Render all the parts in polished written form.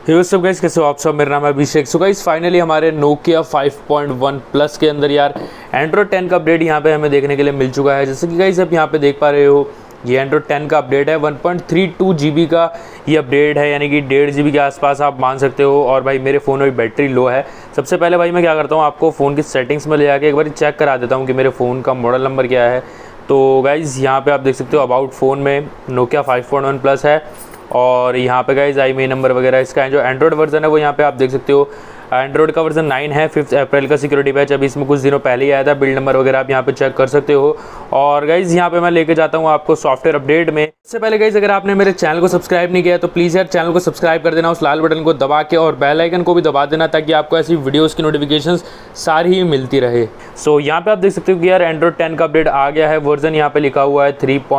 हे सब गाइस, कैसे हो आप सब। मेरा नाम है अभिषेक। सो गाइस फाइनली हमारे नोकिया 5.1 प्लस के अंदर यार एंड्रॉयड 10 का अपडेट यहाँ पे हमें देखने के लिए मिल चुका है। जैसे कि गाइस आप यहाँ पे देख पा रहे हो, ये एंड्रॉयड 10 का अपडेट है। 1.32 GB का ये अपडेट है, यानी कि 1.5 GB के आसपास आप मान सकते हो। और भाई मेरे फ़ोन में बैटरी लो है। सबसे पहले भाई मैं क्या करता हूँ, आपको फ़ोन की सेटिंग्स में ले जाके एक बार चेक करा देता हूँ कि मेरे फ़ोन का मॉडल नंबर क्या है। तो गाइज़ यहाँ पे आप देख सकते हो अबाउट फ़ोन में नोकिया 5.1 प्लस है। और यहाँ पे गाइज IMEI नंबर वगैरह इसका है। जो एंड्रॉयड वर्जन है वो यहाँ पे आप देख सकते हो, एंड्रॉयड का वर्जन 9 है। 5 अप्रैल का सिक्योरिटी पैच अभी इसमें कुछ दिनों पहले ही आया था। बिल्ड नंबर वगैरह आप यहाँ पे चेक कर सकते हो। और गाइज यहाँ पे मैं लेके जाता हूँ आपको सॉफ्टवेयर अपडेट में। इससे पहले गाइज अगर आपने मेरे चैनल को सब्सक्राइब नहीं किया तो प्लीज़ यार चैनल को सब्सक्राइब कर देना, उस लाल बटन को दबा के, और बेल आइकन को भी दबा देना, ताकि आपको ऐसी वीडियोज़ की नोटिफिकेशंस सारी ही मिलती रहे। सो यहाँ पे आप देख सकते हो कि यार एंड्रॉयड 10 का अपडेट आ गया है। वर्जन यहाँ पे लिखा हुआ है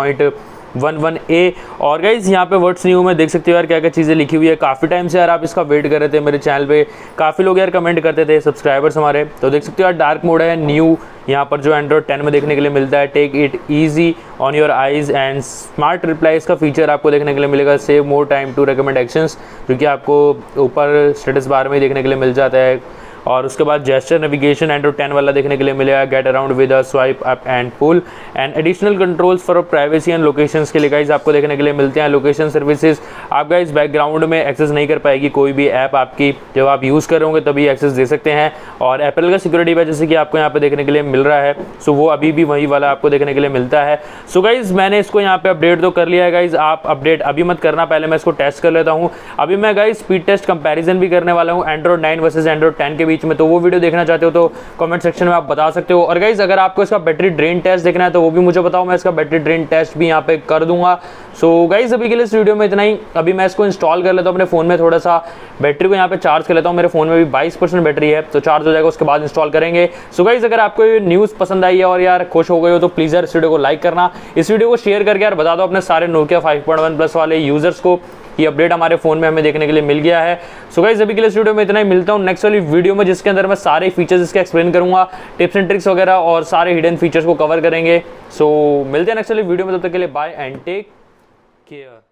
3.11A। और गाइज यहाँ पे व्हाट्स न्यू में देख सकते हो यार क्या क्या चीज़ें लिखी हुई है। काफ़ी टाइम से यार आप इसका वेट कर रहे थे मेरे चैनल पे, काफ़ी लोग यार कमेंट करते थे, सब्सक्राइबर्स हमारे। तो देख सकते हो यार डार्क मोड है न्यू यहाँ पर जो एंड्रॉयड 10 में देखने के लिए मिलता है। Take it easy on your eyes and smart reply इसका फीचर आपको देखने के लिए मिलेगा। Save more time to recommend actions, जो कि आपको ऊपर स्टेटस बार में देखने के लिए मिल जाता है। और उसके बाद जेस्चर नेविगेशन एंड्रॉयड 10 वाला देखने के लिए मिलेगा। Get around with a swipe up and pull and additional controls for privacy and locations के लिए गाइज आपको देखने के लिए मिलते हैं। लोकेशन सर्विसेज आप गाइज बैकग्राउंड में एक्सेस नहीं कर पाएगी कोई भी ऐप आपकी, जब आप यूज़ करोगे तभी एक्सेस दे सकते हैं। और एप्पल का सिक्योरिटी पैच जैसे कि आपको यहाँ पे देखने के लिए मिल रहा है, सो वो अभी भी वही वाला आपको देखने के लिए मिलता है। सो गाइज मैंने इसको यहाँ पे अपडेट तो कर लिया है। गाइज आप अपडेट अभी मत करना, पहले मैं इसको टेस्ट कर लेता हूँ। अभी मैं गाइज स्पीड टेस्ट कंपैरिजन भी करने वाला हूँ एंड्रॉयड 9 वर्सेस एंड्रॉयड 10 के बीच में। तो वो वीडियो देखना चाहते हो तो कमेंट सेक्शन में आप बता सकते हो। और गाइज अगर आपको इसका बैटरी ड्रेन टेस्ट देखना है तो वो भी मुझे बताओ, मैं इसका बैटरी ड्रेन टेस्ट भी यहाँ पे कर दूंगा। सो गाइज अभी के लिए इस वीडियो में इतना ही। अभी मैं इसको इंस्टॉल कर लेता हूँ अपने फोन में, थोड़ा सा बैटरी को यहाँ पे चार्ज कर लेता हूँ। मेरे फोन में भी 22% बैटरी है, तो चार्ज हो जाएगा, उसके बाद इंस्टॉल करेंगे। सो गाइज अगर आपको ये न्यूज़ पसंद आई है और यार खुश हो गए हो तो प्लीज़ यार इस वीडियो को लाइक करना, इस वीडियो को शेयर करके यार बता दो अपने सारे नोकिया 5.1 प्लस वाले यूजर्स को ये अपडेट हमारे फोन में हमें देखने के लिए मिल गया है। सो गाइस अभी के लिए इस वीडियो में इतना ही। मिलता हूँ नेक्स्ट वाली वीडियो में, जिसके अंदर मैं सारे फीचर्स इसके एक्सप्लेन करूंगा, टिप्स एंड ट्रिक्स वगैरह और सारे हिडन फीचर्स को कवर करेंगे। सो मिलते हैं नेक्स्ट वाली वीडियो में, तब तक के लिए बाय एंड टेक केयर।